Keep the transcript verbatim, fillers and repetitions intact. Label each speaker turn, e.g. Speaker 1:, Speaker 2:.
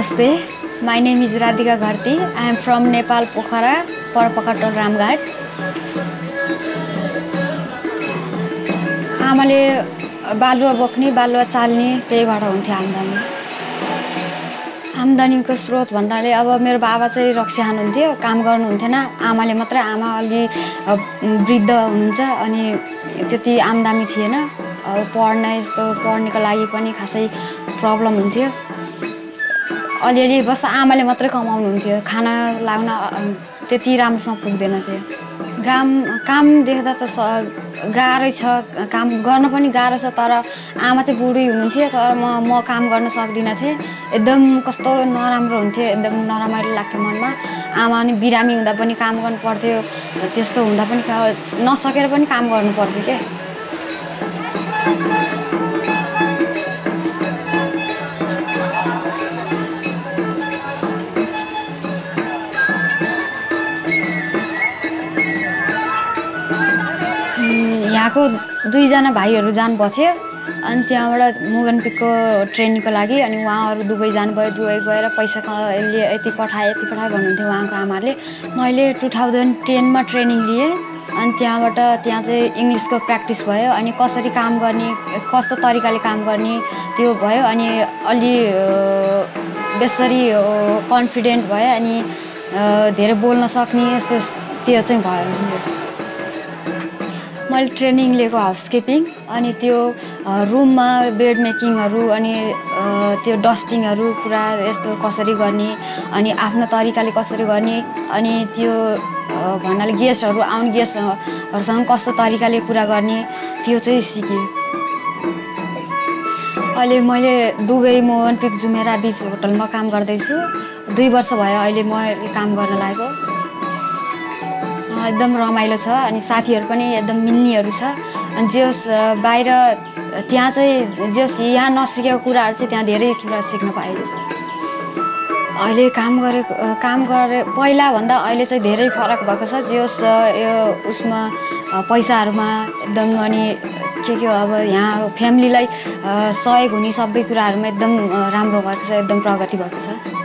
Speaker 1: Namaste. My name is Radhika Gharti. I am from Nepal, Pokhara, Pokhara Ramghat. आमाले बालुवा बोक्ने बालुवा चाल्ने त्यहीबाट हुन्थ्यो आम्दानी आम्दानीको स्रोत भन्नाले अब मेरो बाबा चाहिँ रक्सी खानुहुन्थ्यो काम गर्नुहुन्थेन आमाले मात्र आमा अलि वृद्ध हुनुहुन्छ अनि त्यति आम्दानी थिएन अब पढ्न यस्तो पढ्नेको लागि पनि खासै प्रब्लम हुन्थ्यो अलिअलि बस आमाले मात्र कमाउनुहुन्थ्यो खाना लाग्न त्यति राम्रोसँग पुग्दैन थियो काम काम देख्दा त गाह्रै छ काम गर्न पनि गाह्रो छ तर आमा चाहिँ बुढी हुनुहुन्थ्यो तर म म काम गर्न सक्दिन थिएँ एकदम कस्तो नराम्रो हुन्थ्यो एकदम नरमाइलो लाग्थ्यो मनमा आमा नि बिरामी हुँदा पनि काम गर्नु पर्थ्यो त्यस्तो हुँदा पनि नसकेर पनि काम गर्नु पर्थ्यो के यहाँको दुईजना भाइहरू जानुभएको थियो अनि त्यहाँबाट मोभेनपिकको ट्रेनिङको लागि अनि उहाँहरू दुबई जानुभयो दुबई गएर पैसा यति पठाए यति पठाए भन्नुहुन्थ्यो उहाँको आमाले मैले टु थाउजन्ड टेनमा ट्रेनिङ लिएँ अनि त्यहाँबाट त्यहाँ चाहिँ इङ्ग्लिसको प्र्याक्टिस भयो अनि कसरी काम गर्ने कस्तो तरिकाले काम गर्ने त्यो भयो अनि अलि बेसरी कन्फिडेन्ट भयो अनि धेरै बोल्न सक्ने यस्तो त्यो चाहिँ भयो मैले ट्रेनिङ लिएको हाउसकिपिङ अनि त्यो रुममा बेड मेकिङहरू अनि त्यो डस्टिङहरू पुरा यस्तो कसरी गर्ने अनि आफ्नो तरिकाले कसरी गर्ने अनि त्यो भन्नाले गेस्टहरू आउने गेस्टहरूसँग कस्तो तरिकाले कुरा गर्ने त्यो चाहिँ सिकेँ अहिले मैले दुबई मोभेनपिक जुमेरा बिच होटलमा काम गर्दैछु दुई वर्ष भयो अहिले मैले काम गर्न लागेको एकदम रमाइलो छ अनि साथीहरू पनि एकदम मिल्नेहरू छ अनि जेस बाहिर त्यहाँ चाहिँ जेस यहाँ नसिकेको कुराहरू चाहिँ त्यहाँ धेरै कुरा सिक्न पाइएको छ अहिले काम गरेको काम गरे पहिला भन्दा अहिले चाहिँ धेरै फरक भएको छ जेस यो उसमा पैसाहरूमा एकदम अनि के के अब यहाँ फ्यामिलीलाई सहयोग हुने सबै कुराहरूमा एकदम राम्रो भएको छ एकदम प्रगति भएको छ